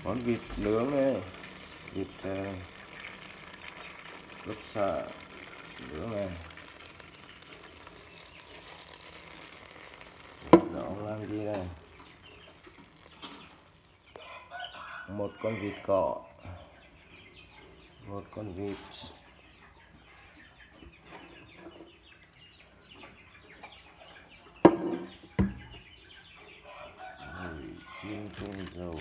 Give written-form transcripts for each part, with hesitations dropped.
Món vịt nướng này, vịt lốp xả nướng này. Đó làm gì đây? Một con vịt cỏ, một con vịt, chiên trên dầu.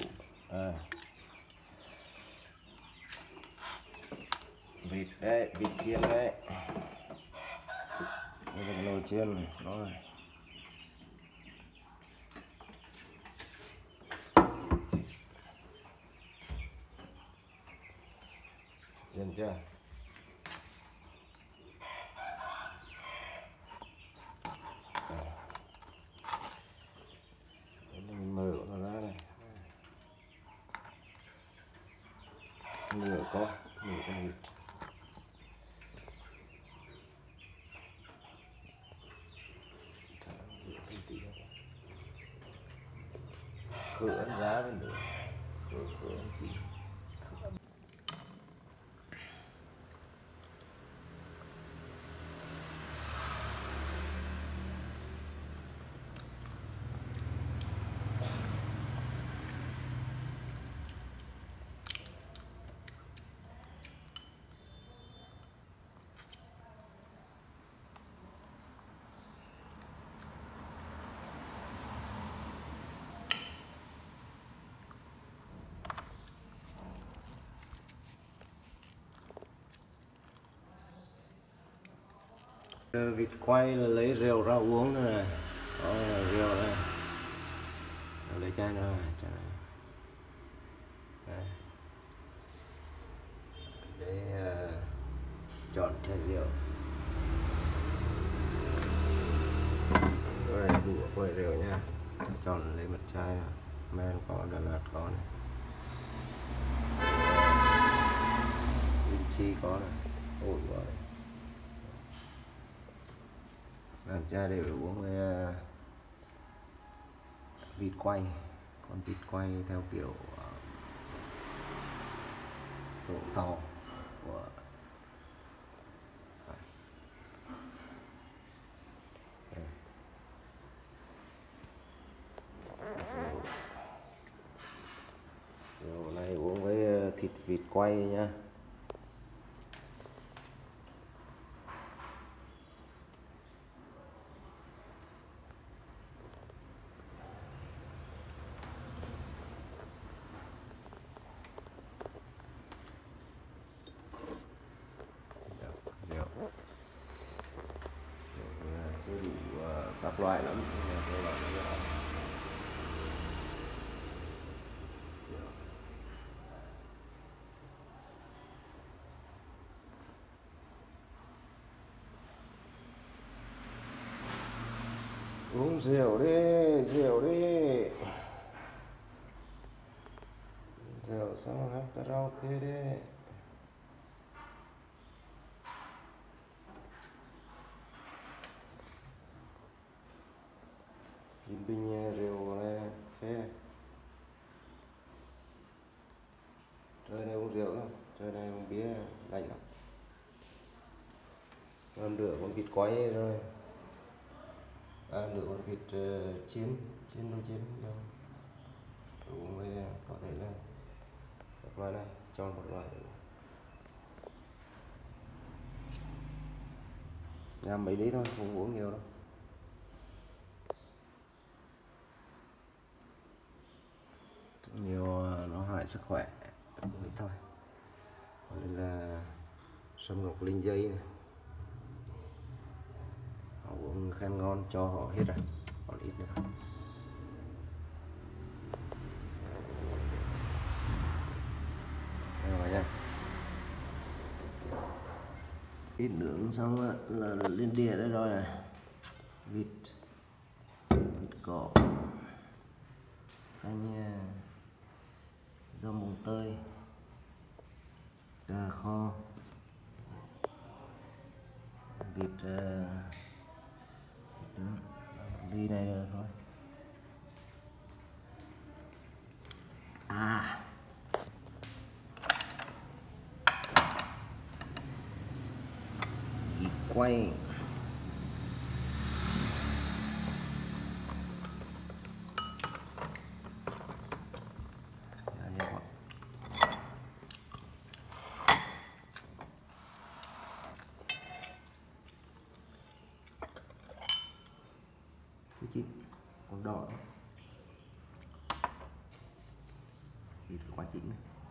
Vịt đấy, vịt chiên đấy. Đây là nồi chiên này, rồi. Chiên chưa? Mình mở nó ra này. Nửa con vịt. Khử ăn giá bên nữa. Khử ăn chỉ. Vịt quay là lấy rượu ra uống nữa này. Đó là rượu đây. Lấy chai nữa này, chai này. Đây. Để chọn chai rượu. Rồi đủ quầy rượu nha. Chọn lấy một chai men có, Đà Lạt có này. Linh chi có này. Ổi có này. Làm chai để uống với vịt quay. Con vịt quay theo kiểu độ to của rượu này uống với thịt vịt quay nhá. Chưa đủ các loại lắm. Uống rượu đi, rượu đi. Rượu xong hát karaoke đi. Nhìn bình rượu này phê. Trời này uống rượu không? Trời này uống bia lạnh lắm. Làm rửa con vịt quay rồi. Rửa con vịt chiên nồi chiên đâu. Uống với có thể là một loại này, cho một loại. Làm mấy ly thôi, không uống nhiều đâu. Nhiều nó hại sức khỏe thôi. Còn đây là sâm ngọc linh dây này, họ uống khen ngon cho họ hết rồi, còn ít nữa thôi. Rồi nha, ít nướng xong là lên đĩa đây rồi này. Vịt cỏ, canh rau mùng tơi, cà kho, vịt ly này rồi thôi. quay. Thứ 9 con đỏ thì quá chín này.